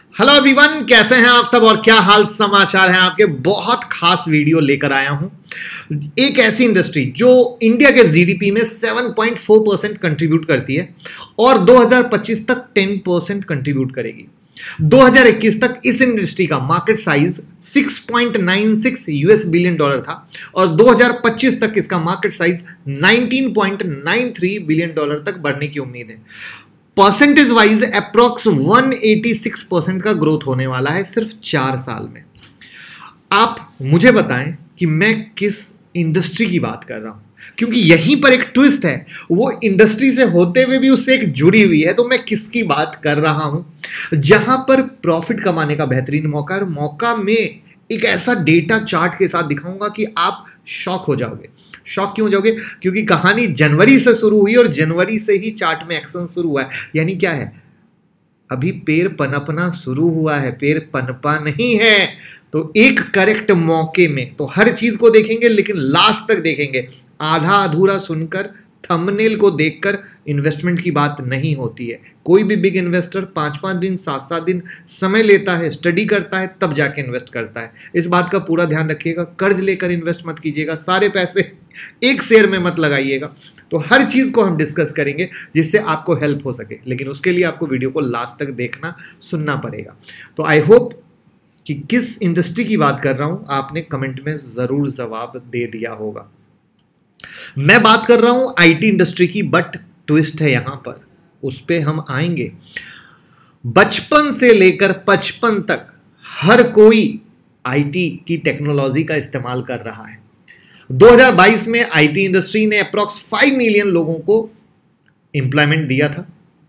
Hello everyone, कैसे हैं आप सब और क्या हाल समाचार हैं आपके। बहुत खास वीडियो लेकर आया हूं। एक ऐसी इंडस्ट्री जो इंडिया के जीडीपी में 7.4% कंट्रीब्यूट करती है और 2025 तक 10% कंट्रीब्यूट करेगी। 2021 तक इस इंडस्ट्री का market size 6.96 US billion dollar था और 2025 तक इसका मार्केट साइज 19.93 बिलियन डॉलर तक बढ़ने की उम्मीद है। परसेंटेज वाइज अप्रॉक्स 186% का ग्रोथ होने वाला है सिर्फ 4 साल में। आप मुझे बताएं कि मैं किस इंडस्ट्री की बात कर रहा हूं, क्योंकि यहीं पर एक ट्विस्ट है। वो इंडस्ट्री से होते हुए भी उससे एक जुड़ी हुई है। तो मैं किसकी बात कर रहा हूं जहां पर प्रॉफिट कमाने का बेहतरीन मौका है। और मौका में एक ऐसा डेटा चार्ट के साथ दिखाऊंगा कि आप शॉक हो जाओगे। शॉक क्यों हो जाओगे? क्योंकि कहानी जनवरी से शुरू हुई और जनवरी से ही चार्ट में एक्शन शुरू हुआ है। यानी क्या है, अभी पेड़ पनपना शुरू हुआ है, पेड़ पनपा नहीं है। तो एक करेक्ट मौके में तो हर चीज को देखेंगे, लेकिन लास्ट तक देखेंगे। आधा अधूरा सुनकर, थंबनेल को देखकर इन्वेस्टमेंट की बात नहीं होती है। कोई भी बिग इन्वेस्टर 5-5 दिन 7-7 दिन समय लेता है, स्टडी करता है, तब जाके इन्वेस्ट करता है। इस बात का पूरा ध्यान रखिएगा। कर्ज लेकर इन्वेस्ट मत कीजिएगा, सारे पैसे एक शेयर में मत लगाइएगा। तो हर चीज को हम डिस्कस करेंगे जिससे आपको हेल्प हो सके, लेकिन उसके लिए आपको वीडियो को लास्ट तक देखना, सुनना पड़ेगा। तो आई होप कि किस इंडस्ट्री की बात कर रहा हूं आपने कमेंट में जरूर जवाब दे दिया होगा। मैं बात कर रहा हूं आईटी इंडस्ट्री की, बट ट्विस्ट है यहां पर, उस पे हम आएंगे। बचपन से लेकर 55 तक हर कोई आईटी की टेक्नोलॉजी का इस्तेमाल कर रहा है। 2022 में आईटी इंडस्ट्री ने अप्रॉक्स 5 मिलियन लोगों को एम्प्लॉयमेंट दिया था।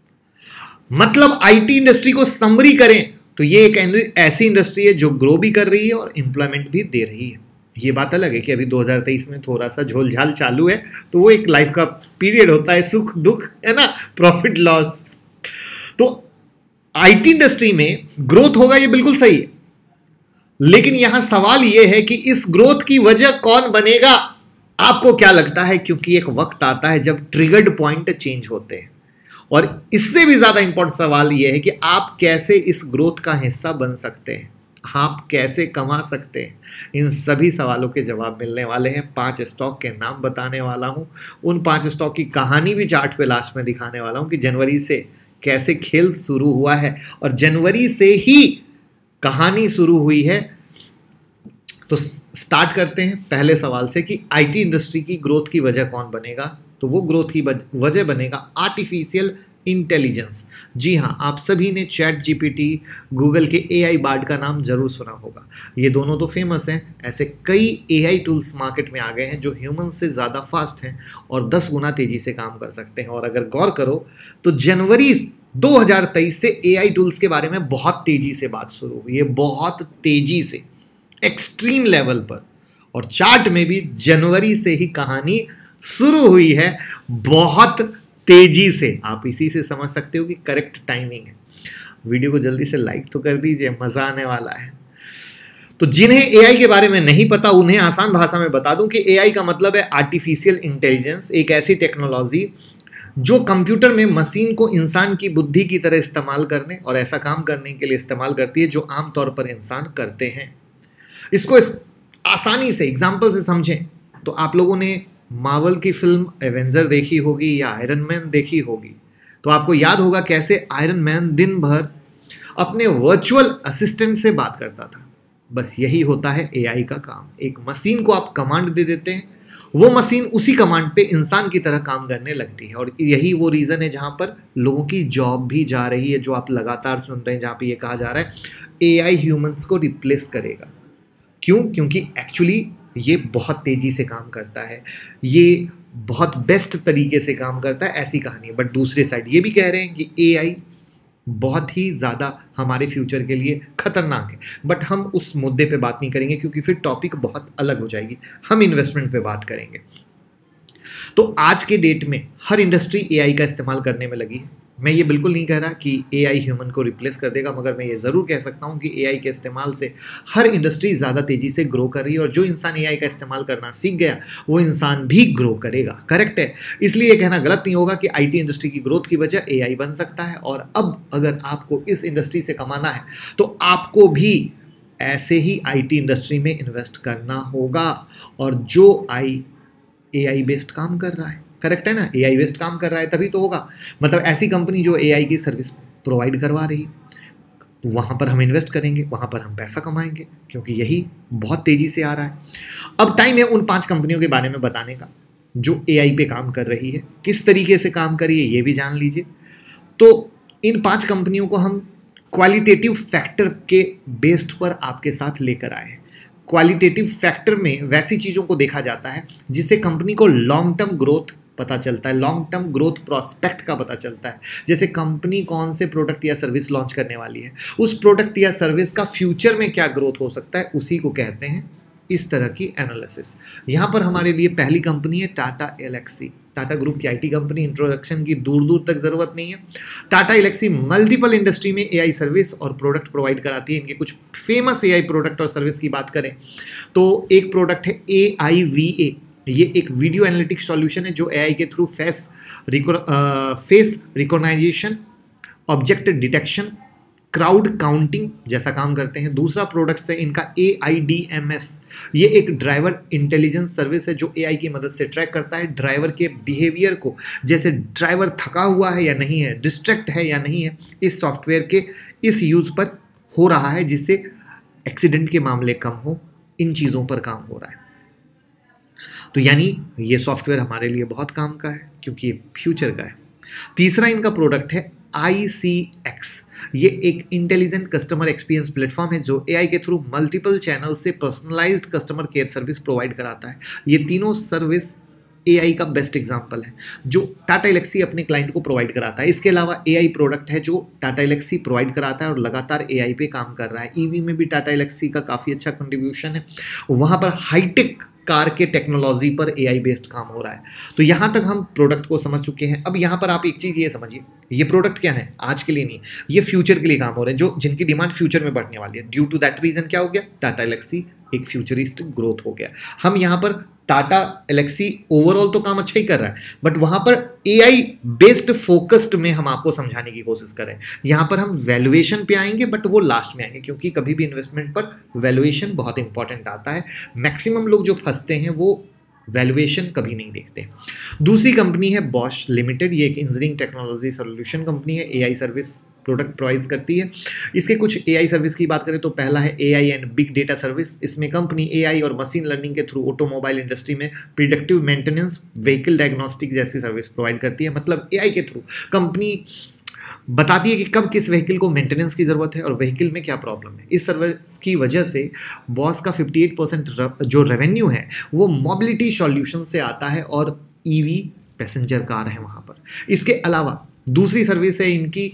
मतलब आईटी इंडस्ट्री को समरी करें तो ये एक ऐसी इंडस्ट्री है जो ग्रो भी कर रही है और एम्प्लॉयमेंट भी दे रही है। ये बात अलग है कि अभी 2023 में थोड़ा सा झोलझाल चालू है, तो वो एक लाइफ का पीरियड होता है, सुख दुख है ना, प्रॉफिट लॉस। तो आईटी इंडस्ट्री में ग्रोथ होगा, ये बिल्कुल सही है, लेकिन यहां सवाल यह है कि इस ग्रोथ की वजह कौन बनेगा। आपको क्या लगता है? क्योंकि एक वक्त आता है जब ट्रिगर्ड पॉइंट चेंज होते हैं, और इससे भी ज्यादा इंपॉर्टेंट सवाल यह है कि आप कैसे इस ग्रोथ का हिस्सा बन सकते हैं, आप कैसे कमा सकते हैं। इन सभी सवालों के जवाब मिलने वाले हैं। 5 स्टॉक के नाम बताने वाला हूं, उन 5 स्टॉक की कहानी भी चार्ट पे लास्ट में दिखाने वाला हूं कि जनवरी से कैसे खेल शुरू हुआ है, और जनवरी से ही कहानी शुरू हुई है। तो स्टार्ट करते हैं पहले सवाल से कि आईटी इंडस्ट्री की ग्रोथ की वजह कौन बनेगा। तो वो ग्रोथ की वजह बनेगा आर्टिफिशियल इंटेलिजेंस। जी हाँ, आप सभी ने चैट जीपीटी, गूगल के एआई बार्ड का नाम जरूर सुना होगा। ये दोनों तो फेमस हैं। ऐसे कई एआई टूल्स मार्केट में आ गए हैं जो ह्यूमन से ज़्यादा फास्ट हैं और 10 गुना तेज़ी से काम कर सकते हैं। और अगर गौर करो तो जनवरी 2023 से एआई टूल्स के बारे में बहुत तेज़ी से बात शुरू हुई है, बहुत तेज़ी से, एक्सट्रीम लेवल पर। और चार्ट में भी जनवरी से ही कहानी शुरू हुई है, बहुत तेजी से। आप इसी से समझ सकते हो कि करेक्ट टाइमिंग है। वीडियो को जल्दी से लाइक तो कर दीजिए, मजा आने वाला है। तो जिन्हें एआई के बारे में नहीं पता उन्हें आसान भाषा में बता दूं कि एआई का मतलब है आर्टिफिशियल इंटेलिजेंस, एक ऐसी टेक्नोलॉजी जो कंप्यूटर में मशीन को इंसान की बुद्धि की तरह इस्तेमाल करने और ऐसा काम करने के लिए इस्तेमाल करती है जो आमतौर पर इंसान करते हैं। इसको आसानी से एग्जाम्पल से समझें तो आप लोगों ने मार्वल की फिल्म एवेंजर देखी होगी या आयरन मैन देखी होगी। तो आपको याद होगा कैसे आयरन मैन दिन भर अपने वर्चुअल असिस्टेंट से बात करता था। बस यही होता है एआई का काम। एक मशीन को आप कमांड दे देते हैं, वो मशीन उसी कमांड पे इंसान की तरह काम करने लगती है। और यही वो रीज़न है जहाँ पर लोगों की जॉब भी जा रही है, जो आप लगातार सुन रहे हैं, जहाँ पे ये कहा जा रहा है एआई ह्यूमंस को रिप्लेस करेगा। क्यों? क्योंकि एक्चुअली ये बहुत तेज़ी से काम करता है, ये बहुत बेस्ट तरीके से काम करता है, ऐसी कहानी है। बट दूसरे साइड ये भी कह रहे हैं कि एआई बहुत ही ज़्यादा हमारे फ्यूचर के लिए खतरनाक है। बट हम उस मुद्दे पे बात नहीं करेंगे क्योंकि फिर टॉपिक बहुत अलग हो जाएगी। हम इन्वेस्टमेंट पे बात करेंगे। तो आज के डेट में हर इंडस्ट्री एआई का इस्तेमाल करने में लगी है। मैं ये बिल्कुल नहीं कह रहा कि एआई ह्यूमन को रिप्लेस कर देगा, मगर मैं ये ज़रूर कह सकता हूँ कि एआई के इस्तेमाल से हर इंडस्ट्री ज़्यादा तेज़ी से ग्रो कर रही है, और जो इंसान एआई का इस्तेमाल करना सीख गया वो इंसान भी ग्रो करेगा। करेक्ट है। इसलिए ये कहना गलत नहीं होगा कि आईटी इंडस्ट्री की ग्रोथ की वजह एआई बन सकता है। और अब अगर आपको इस इंडस्ट्री से कमाना है तो आपको भी ऐसे ही आईटी इंडस्ट्री में इन्वेस्ट करना होगा। और जो एआई बेस्ड काम कर रहा है, करेक्ट है ना, एआई बेस्ड काम कर रहा है तभी तो होगा। मतलब ऐसी कंपनी जो एआई की सर्विस प्रोवाइड करवा रही है, तो वहाँ पर हम इन्वेस्ट करेंगे, वहाँ पर हम पैसा कमाएंगे, क्योंकि यही बहुत तेज़ी से आ रहा है। अब टाइम है उन 5 कंपनियों के बारे में बताने का जो एआई पे काम कर रही है। किस तरीके से काम कर रही है ये भी जान लीजिए। तो इन 5 कंपनियों को हम क्वालिटेटिव फैक्टर के बेस्ड पर आपके साथ लेकर आए हैं। क्वालिटेटिव फैक्टर में वैसी चीज़ों को देखा जाता है जिससे कंपनी को लॉन्ग टर्म ग्रोथ पता चलता है, लॉन्ग टर्म ग्रोथ प्रॉस्पेक्ट का पता चलता है। जैसे कंपनी कौन से प्रोडक्ट या सर्विस लॉन्च करने वाली है, उस प्रोडक्ट या सर्विस का फ्यूचर में क्या ग्रोथ हो सकता है, उसी को कहते हैं इस तरह की एनालिसिस। यहाँ पर हमारे लिए पहली कंपनी है टाटा एलेक्सी। टाटा ग्रुप की आईटी कंपनी, इंट्रोडक्शन की दूर दूर तक जरूरत नहीं है। टाटा एलेक्सी मल्टीपल इंडस्ट्री में एआई सर्विस और प्रोडक्ट प्रोवाइड कराती है। इनके कुछ फेमस एआई प्रोडक्ट और सर्विस की बात करें तो एक प्रोडक्ट है AIVA। ये एक वीडियो एनालिटिक्स सॉल्यूशन है जो एआई के through face recognization, object detection, crowd counting जैसा काम करते हैं। दूसरा प्रोडक्ट है इनका AIDMS। ये एक ड्राइवर इंटेलिजेंस सर्विस है जो एआई की मदद से ट्रैक करता है ड्राइवर के बिहेवियर को, जैसे ड्राइवर थका हुआ है या नहीं है, डिस्ट्रैक्ट है या नहीं है। इस सॉफ्टवेयर के इस यूज़ पर हो रहा है जिससे एक्सीडेंट के मामले कम हो। इन चीज़ों पर काम हो रहा है। तो यानी ये सॉफ्टवेयर हमारे लिए बहुत काम का है क्योंकि ये फ्यूचर का है। तीसरा इनका प्रोडक्ट है ICX। ये एक इंटेलिजेंट कस्टमर एक्सपीरियंस प्लेटफॉर्म है जो एआई के थ्रू मल्टीपल चैनल से personalised customer care service provide कराता है। ये तीनों सर्विस एआई का बेस्ट एग्जांपल है जो टाटा एलेक्सी अपने क्लाइंट को प्रोवाइड कराता है। इसके अलावा एआई प्रोडक्ट है जो टाटा एलेक्सी प्रोवाइड कराता है और लगातार एआई पे काम कर रहा है। ईवी में भी टाटा एलेक्सी का काफ़ी अच्छा कंट्रीब्यूशन है। वहाँ पर हाईटेक कार के टेक्नोलॉजी पर एआई बेस्ड काम हो रहा है। तो यहाँ तक हम प्रोडक्ट को समझ चुके हैं। अब यहाँ पर आप एक चीज़ ये समझिए, ये प्रोडक्ट क्या है, आज के लिए नहीं, ये फ्यूचर के लिए काम हो रहे हैं, जो जिनकी डिमांड फ्यूचर में बढ़ने वाली है। ड्यू टू दैट रीजन क्या हो गया, टाटा एलेक्सी एक फ्यूचरिस्टिक ग्रोथ हो गया। हम यहाँ पर टाटा एलेक्सी ओवरऑल तो काम अच्छा ही कर रहा है, बट वहाँ पर एआई बेस्ड फोकस्ड में हम आपको समझाने की कोशिश करें। यहाँ पर हम वैल्यूएशन पे आएंगे, बट वो लास्ट में आएंगे, क्योंकि कभी भी इन्वेस्टमेंट पर वैल्यूएशन बहुत इंपॉर्टेंट आता है। मैक्सिमम लोग जो फंसते हैं वो वैल्यूएशन कभी नहीं देखते। दूसरी कंपनी है बॉश लिमिटेड। ये एक इंजीनियरिंग टेक्नोलॉजी सोल्यूशन कंपनी है, एआई सर्विस प्रोडक्ट प्रोवाइड करती है। इसके कुछ एआई सर्विस की बात करें तो पहला है AI and big data service. इसमें कंपनी एआई और मशीन लर्निंग के थ्रू ऑटोमोबाइल इंडस्ट्री में प्रिडिक्टिव मेंटेनेंस, व्हीकल डायग्नोस्टिक जैसी सर्विस प्रोवाइड करती है। मतलब एआई के थ्रू कंपनी बताती है कि कब किस व्हीकल को मेंटेनेंस की ज़रूरत है और व्हीकल में क्या प्रॉब्लम है। इस सर्विस की वजह से बॉस का 58% जो रेवेन्यू है वो मोबिलिटी सॉल्यूशन से आता है और ईवी पैसेंजर कार है वहाँ पर। इसके अलावा दूसरी सर्विस है इनकी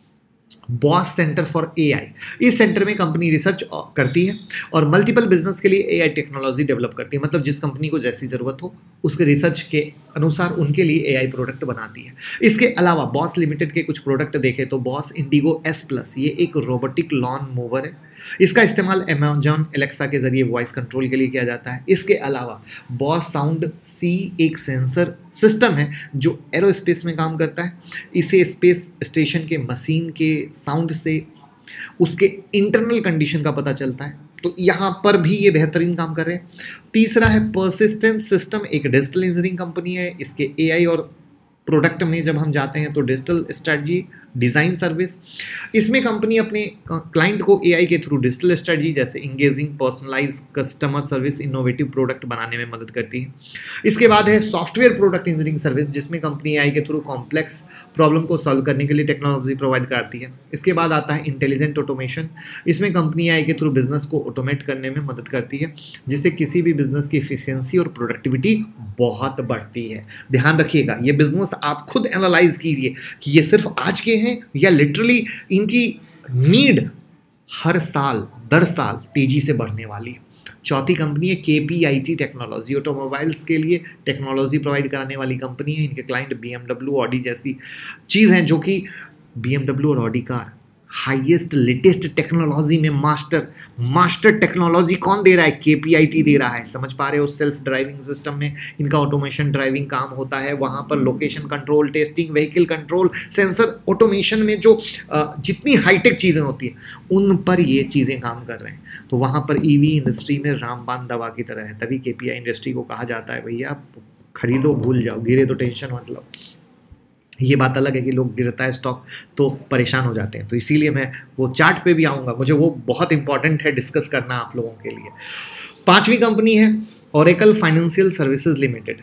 बॉस सेंटर फॉर एआई। इस सेंटर में कंपनी रिसर्च करती है और मल्टीपल बिजनेस के लिए एआई टेक्नोलॉजी डेवलप करती है। मतलब जिस कंपनी को जैसी ज़रूरत हो उसके रिसर्च के अनुसार उनके लिए एआई प्रोडक्ट बनाती है। इसके अलावा बॉस लिमिटेड के कुछ प्रोडक्ट देखें तो बॉस इंडिगो S+, ये एक रोबोटिक लॉन मूवर है। इसका इस्तेमाल अमेजॉन एलेक्सा के जरिए वॉइस कंट्रोल के लिए किया जाता है। इसके अलावा बॉस साउंड C एक सेंसर सिस्टम है जो एरोस्पेस में काम करता है। इसे स्पेस स्टेशन के मशीन के साउंड से उसके इंटरनल कंडीशन का पता चलता है। तो यहाँ पर भी ये बेहतरीन काम कर रहे हैं। तीसरा है परसिस्टेंट सिस्टम, एक डिजिटल इंजीनियरिंग कंपनी है। इसके एआई और प्रोडक्ट में जब हम जाते हैं तो डिजिटल स्ट्रेटजी डिज़ाइन सर्विस, इसमें कंपनी अपने क्लाइंट को एआई के थ्रू डिजिटल स्ट्रेटजी जैसे engaging, personalize customer service, innovative product बनाने में मदद करती है। इसके बाद है सॉफ्टवेयर प्रोडक्ट इंजीनियरिंग सर्विस, जिसमें कंपनी एआई के थ्रू कॉम्प्लेक्स प्रॉब्लम को सॉल्व करने के लिए टेक्नोलॉजी प्रोवाइड कराती है। इसके बाद आता है इंटेलिजेंट ऑटोमेशन। इसमें कंपनी एआई के थ्रू बिजनेस को ऑटोमेट करने में मदद करती है, जिससे किसी भी बिजनेस की एफिशिएंसी और प्रोडक्टिविटी बहुत बढ़ती है। ध्यान रखिएगा, ये बिजनेस आप खुद एनालाइज कीजिए कि ये सिर्फ आज के हैं या लिटरली इनकी नीड हर साल दर साल तेजी से बढ़ने वाली है। चौथी कंपनी है KPIT टेक्नोलॉजी, ऑटोमोबाइल्स के लिए टेक्नोलॉजी प्रोवाइड कराने वाली कंपनी है। इनके क्लाइंट BMW, ऑडी जैसी चीज़ हैं, जो कि BMW और Audi car highest latest technology में मास्टर टेक्नोलॉजी कौन दे रहा है? KPIT दे रहा है। समझ पा रहे हो? सेल्फ ड्राइविंग सिस्टम में इनका ऑटोमेशन ड्राइविंग काम होता है। वहाँ पर location control, testing, vehicle control, sensor automation में जो जितनी हाईटेक चीज़ें होती हैं उन पर ये चीज़ें काम कर रहे हैं। तो वहाँ पर EV इंडस्ट्री में रामबाण दवा की तरह है। तभी KPI इंडस्ट्री को कहा जाता है भैया खरीदो भूल जाओ, गिरे तो टेंशन मत लो। ये बात अलग है कि लोग गिरता है स्टॉक तो परेशान हो जाते हैं, तो इसीलिए मैं वो चार्ट पे भी आऊँगा, मुझे वो बहुत इंपॉर्टेंट है डिस्कस करना आप लोगों के लिए। पांचवी कंपनी है Oracle financial services limited,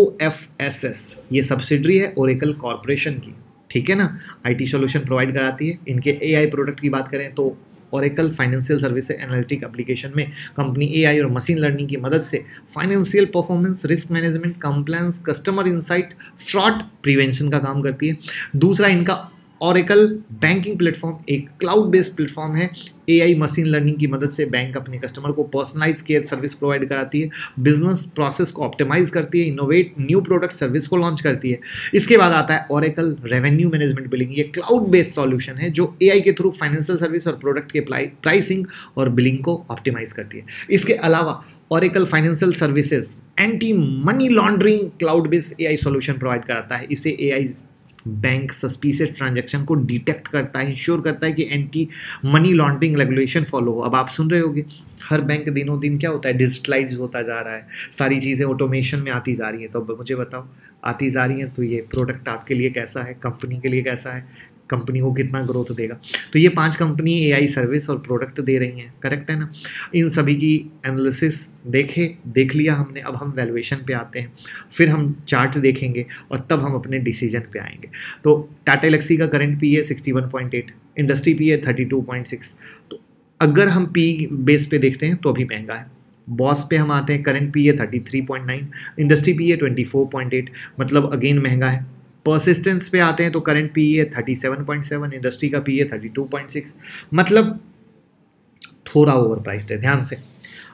OFSS। ये सब्सिडरी है ओरेकल कॉरपोरेशन की, ठीक है ना। IT सोल्यूशन प्रोवाइड कराती है। इनके AI प्रोडक्ट की बात करें तो Oracle financial service analytic application में कंपनी AI और मशीन लर्निंग की मदद से financial performance, risk management, compliance, customer insight, fraud prevention का काम करती है। दूसरा इनका ओरेकल बैंकिंग प्लेटफॉर्म एक क्लाउड बेस्ड प्लेटफॉर्म है। AI मशीन लर्निंग की मदद से बैंक अपने कस्टमर को पर्सनलाइज केयर सर्विस प्रोवाइड कराती है, बिजनेस प्रोसेस को ऑप्टिमाइज करती है, इनोवेट न्यू प्रोडक्ट सर्विस को लॉन्च करती है। इसके बाद आता है ओरेकल रेवेन्यू मैनेजमेंट बिलिंग। ये क्लाउड बेस्ड सॉल्यूशन है जो AI के थ्रू फाइनेंशियल सर्विस और प्रोडक्ट के प्राइसिंग और बिलिंग को ऑप्टिमाइज करती है। इसके अलावा Oracle financial services anti money laundering cloud based AI solution provide कराता है। इसे AI बैंक सस्पिशियस ट्रांजैक्शन को डिटेक्ट करता है, इंश्योर करता है कि anti money laundering regulation follow हो। अब आप सुन रहे होगे हर बैंक दिनों दिन क्या होता है, डिजिटलाइज होता जा रहा है, सारी चीज़ें ऑटोमेशन में आती जा रही हैं। तो अब मुझे बताओ, आती जा रही हैं तो ये प्रोडक्ट आपके लिए कैसा है, कंपनी के लिए कैसा है, कंपनी को कितना ग्रोथ देगा। तो ये 5 कंपनी AI सर्विस और प्रोडक्ट दे रही हैं, करेक्ट है ना। इन सभी की एनालिसिस देख लिया हमने। अब हम वैल्यूएशन पे आते हैं, फिर हम चार्ट देखेंगे और तब हम अपने डिसीजन पे आएंगे। तो टाटा एलेक्सी का करंट PE है 61.8, इंडस्ट्री PE है 32.6। तो अगर हम PE बेस पे देखते हैं तो अभी महंगा है। बॉस पे हम आते हैं, करंट PE है 33.9, इंडस्ट्री PE है 24.8, मतलब अगेन महंगा है। परसिस्टेंस पे आते हैं तो करंट PE है 37.7, इंडस्ट्री का PE है 32.6, मतलब थोड़ा ओवर प्राइस्ड है। ध्यान से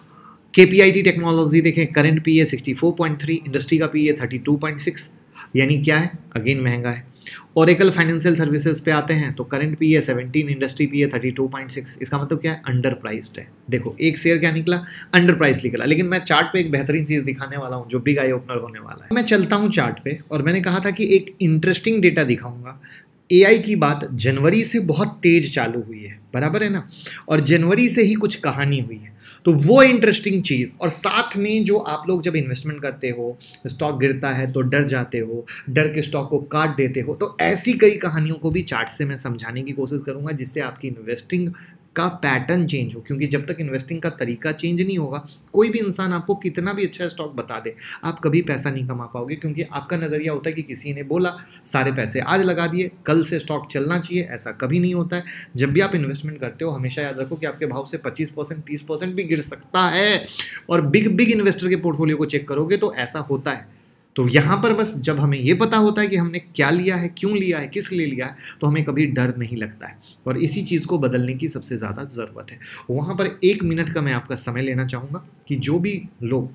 KPIT टेक्नोलॉजी देखें, करंट PE है 64.3, इंडस्ट्री का PE है 32.6, यानी क्या है, अगेन महंगा है। ओरेकल फाइनेंशियल सर्विसेज पे आते हैं तो करंट PE है 17, इंडस्ट्री PE है 32.6, इसका मतलब क्या है, अंडर प्राइस्ड है। देखो एक शेयर क्या निकला, अंडर प्राइस निकला। लेकिन मैं चार्ट पे एक बेहतरीन चीज़ दिखाने वाला हूँ जो बिग आई ओपनर होने वाला है। मैं चलता हूँ चार्ट पे और मैंने कहा था कि एक इंटरेस्टिंग डेटा दिखाऊंगा। AI की बात जनवरी से बहुत तेज चालू हुई है, बराबर है ना, और जनवरी से ही कुछ कहानी हुई है। तो वो इंटरेस्टिंग चीज़, और साथ में जो आप लोग जब इन्वेस्टमेंट करते हो, स्टॉक गिरता है तो डर जाते हो, डर के स्टॉक को काट देते हो, तो ऐसी कई कहानियों को भी चार्ट से मैं समझाने की कोशिश करूंगा जिससे आपकी इन्वेस्टिंग का पैटर्न चेंज हो। क्योंकि जब तक इन्वेस्टिंग का तरीका चेंज नहीं होगा, कोई भी इंसान आपको कितना भी अच्छा स्टॉक बता दे, आप कभी पैसा नहीं कमा पाओगे। क्योंकि आपका नज़रिया होता है कि किसी ने बोला, सारे पैसे आज लगा दिए, कल से स्टॉक चलना चाहिए, ऐसा कभी नहीं होता है। जब भी आप इन्वेस्टमेंट करते हो हमेशा याद रखो कि आपके भाव से 25%, 30% भी गिर सकता है। और बिग इन्वेस्टर के पोर्टफोलियो को चेक करोगे तो ऐसा होता है। तो यहाँ पर बस जब हमें ये पता होता है कि हमने क्या लिया है, क्यों लिया है, किस लिए लिया है, तो हमें कभी डर नहीं लगता है। और इसी चीज़ को बदलने की सबसे ज़्यादा ज़रूरत है। वहाँ पर 1 मिनट का मैं आपका समय लेना चाहूँगा कि जो भी लोग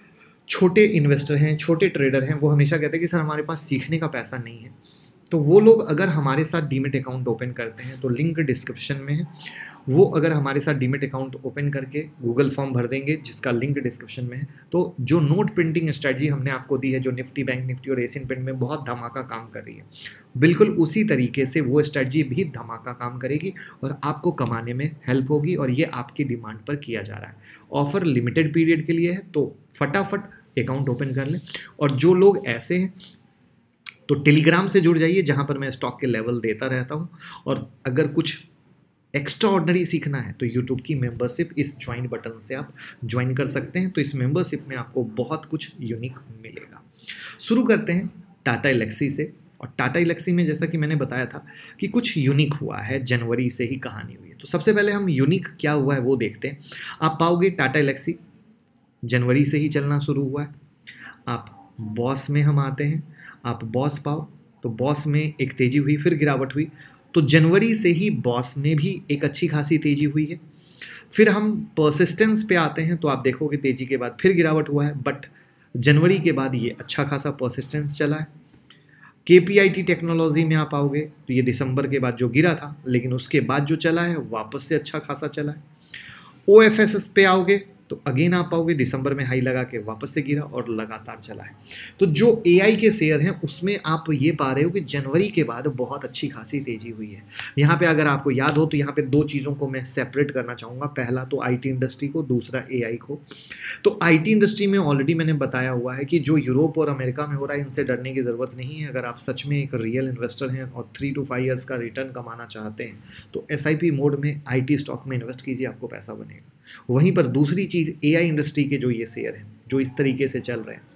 छोटे इन्वेस्टर हैं, छोटे ट्रेडर हैं, वो हमेशा कहते हैं कि सर हमारे पास सीखने का पैसा नहीं है। तो वो लोग अगर हमारे साथ डीमेट अकाउंट ओपन करते हैं तो लिंक डिस्क्रिप्शन में है, वो अगर हमारे साथ डीमेट अकाउंट ओपन करके गूगल फॉर्म भर देंगे जिसका लिंक डिस्क्रिप्शन में है, तो जो नोट प्रिंटिंग स्ट्रेटजी हमने आपको दी है, जो निफ्टी, बैंक निफ्टी और एशियन पेंट में बहुत धमाका काम कर रही है, बिल्कुल उसी तरीके से वो स्ट्रेटजी भी धमाका काम करेगी और आपको कमाने में हेल्प होगी। और ये आपकी डिमांड पर किया जा रहा है। ऑफर लिमिटेड पीरियड के लिए है, तो फटाफट अकाउंट ओपन कर लें। और जो लोग ऐसे हैं तो टेलीग्राम से जुड़ जाइए जहाँ पर मैं स्टॉक के लेवल देता रहता हूँ। और अगर कुछ एक्स्ट्रा ऑर्डनरी सीखना है तो यूट्यूब की मेंबरशिप, इस ज्वाइन बटन से आप ज्वाइन कर सकते हैं। तो इस मेंबरशिप में आपको बहुत कुछ यूनिक मिलेगा। शुरू करते हैं टाटा एलेक्सी से। और टाटा एलेक्सी में जैसा कि मैंने बताया था कि कुछ यूनिक हुआ है, जनवरी से ही कहानी हुई है। तो सबसे पहले हम यूनिक क्या हुआ है वो देखते हैं। आप पाओगे टाटा एलेक्सी जनवरी से ही चलना शुरू हुआ है। आप बॉस में हम आते हैं, आप बॉस पाओ तो बॉस में एक तेजी हुई, फिर गिरावट हुई। तो जनवरी से ही बॉस में भी एक अच्छी खासी तेजी हुई है। फिर हम परसिस्टेंस पे आते हैं तो आप देखोगे तेजी के बाद फिर गिरावट हुआ है, बट जनवरी के बाद ये अच्छा खासा परसिस्टेंस चला है। केपीआईटी टेक्नोलॉजी में आप आओगे तो ये दिसंबर के बाद जो गिरा था, लेकिन उसके बाद जो चला है वापस से अच्छा खासा चला है। ओएफएसएस पे आओगे तो अगेन आप पाओगे दिसंबर में हाई लगा के वापस से गिरा और लगातार चला है। तो जो एआई के शेयर हैं उसमें आप ये पा रहे हो कि जनवरी के बाद बहुत अच्छी खासी तेजी हुई है। यहाँ पे अगर आपको याद हो तो यहाँ पे दो चीज़ों को मैं सेपरेट करना चाहूँगा, पहला तो आईटी इंडस्ट्री को, दूसरा एआई को। तो आईटी इंडस्ट्री में ऑलरेडी मैंने बताया हुआ है कि जो यूरोप और अमेरिका में हो रहा है इनसे डरने की ज़रूरत नहीं है। अगर आप सच में एक रियल इन्वेस्टर हैं और 3 to 5 ईयर्स का रिटर्न कमाना चाहते हैं तो एसआईपी मोड में आईटी स्टॉक में इन्वेस्ट कीजिए, आपको पैसा बनेगा। वहीं पर दूसरी चीज़ एआई इंडस्ट्री के जो ये शेयर हैं जो इस तरीके से चल रहे हैं,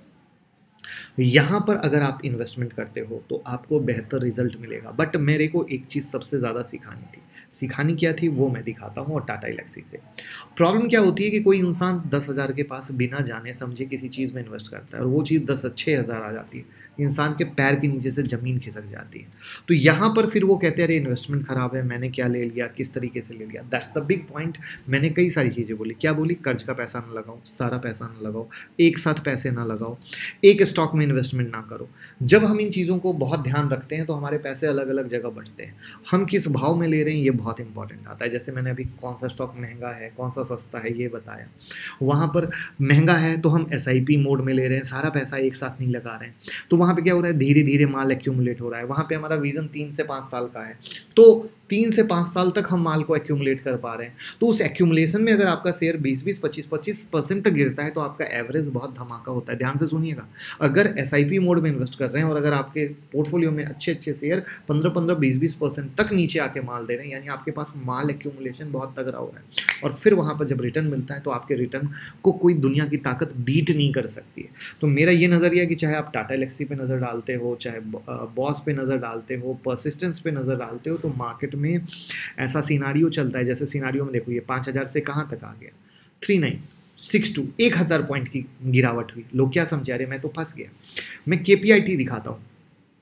यहाँ पर अगर आप इन्वेस्टमेंट करते हो तो आपको बेहतर रिजल्ट मिलेगा। बट मेरे को एक चीज़ सबसे ज़्यादा सिखानी क्या थी वो मैं दिखाता हूँ। और टाटा एलेक्सी से प्रॉब्लम क्या होती है कि कोई इंसान 10,000 के पास बिना जाने समझे किसी चीज़ में इन्वेस्ट करता है और वो चीज़ 6,000 आ जाती है, इंसान के पैर के नीचे से ज़मीन खिसक जाती है। तो यहाँ पर फिर वो कहते हैं अरे इन्वेस्टमेंट ख़राब है, मैंने क्या ले लिया, किस तरीके से ले लिया। That's the big point. मैंने कई सारी चीज़ें बोली, क्या बोली? कर्ज का पैसा ना लगाओ, सारा पैसा ना लगाओ, एक साथ पैसे ना लगाओ, एक स्टॉक में इन्वेस्टमेंट ना करो। जब हम इन चीज़ों को बहुत ध्यान रखते हैं तो हमारे पैसे अलग अलग जगह बढ़ते हैं। हम किस भाव में ले रहे हैं ये बहुत इंपॉर्टेंट आता है। जैसे मैंने अभी कौन सा स्टॉक महंगा है, कौन सा सस्ता है ये बताया। वहाँ पर महंगा है तो हम एसआईपी मोड में ले रहे हैं, सारा पैसा एक साथ नहीं लगा रहे हैं। तो वहाँ पे क्या हो रहा है, धीरे धीरे माल एक्यूमुलेट हो रहा है। वहाँ पे हमारा विजन 3 से 5 साल का है, तो 3 से 5 साल तक हम माल को एक्यूमुलेट कर पा रहे हैं। तो उस एक्यूमुलेशन में अगर आपका शेयर 20-20, 25-25% तक गिरता है तो आपका एवरेज बहुत धमाका होता है। ध्यान से सुनिएगा, अगर एसआईपी मोड में इन्वेस्ट कर रहे हैं और अगर आपके पोर्टफोलियो में अच्छे अच्छे शेयर 15-15, 20-20% तक नीचे आके माल दे रहे हैं, यानी आपके पास माल एक्यूमुलेशन बहुत तगड़ा हो रहा है। और फिर वहाँ पर जब रिटर्न मिलता है तो आपके रिटर्न को कोई दुनिया की ताकत बीट नहीं कर सकती है। तो मेरा ये नज़रिया कि चाहे आप टाटा एलेक्सी पे नज़र डालते हो, चाहे बॉस पे नज़र डालते हो, परसिस्टेंस पे नज़र डालते हो, तो मार्केट में ऐसा सिनारियो चलता है। जैसे सिनारियो में देखो ये 5,000 से कहाँ तक आ गया, 3962, 1,000 पॉइंट की गिरावट हुई। लोग क्या समझा रहे, मैं तो फंस गया। मैं केपीआईटी दिखाता हूँ,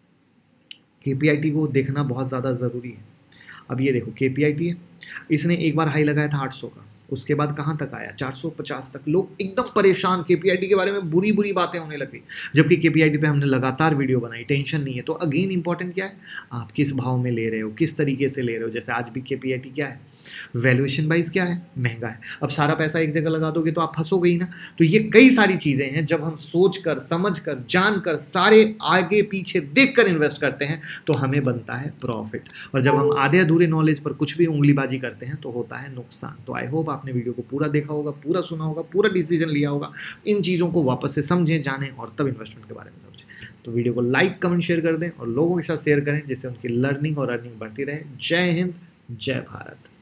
केपीआईटी को देखना बहुत ज़्यादा ज़रूरी है। अब ये देखो केपीआईटी है, इसने एक बार हाई लगाया था 800 का, उसके बाद कहाँ तक आया, 450 तक। लोग एकदम परेशान, केपीआईटी के बारे में बुरी बुरी बातें होने लगी, जबकि केपीआईटी पे हमने लगातार वीडियो बनाई, टेंशन नहीं है। तो अगेन इंपॉर्टेंट क्या है, आप किस भाव में ले रहे हो, किस तरीके से ले रहे हो। जैसे आज भी केपीआईटी क्या है, वैल्यूएशन वाइज क्या है, महंगा है। अब सारा पैसा एक जगह लगा दोगे तो आप फंसोगे ही ना। तो ये कई सारी चीज़ें हैं, जब हम सोच कर, समझ कर, जान कर, सारे आगे पीछे देख कर इन्वेस्ट करते हैं तो हमें बनता है प्रॉफिट। और जब हम आधे अधूरे नॉलेज पर कुछ भी उंगलीबाजी करते हैं तो होता है नुकसान। तो आई होप आपने वीडियो को पूरा देखा होगा, पूरा सुना होगा, पूरा डिसीजन लिया होगा। इन चीज़ों को वापस से समझें, जानें और तब इन्वेस्टमेंट के बारे में समझें। तो वीडियो को लाइक, कमेंट, शेयर कर दें और लोगों के साथ शेयर करें जिससे उनकी लर्निंग और अर्निंग बढ़ती रहे। जय हिंद, जय भारत।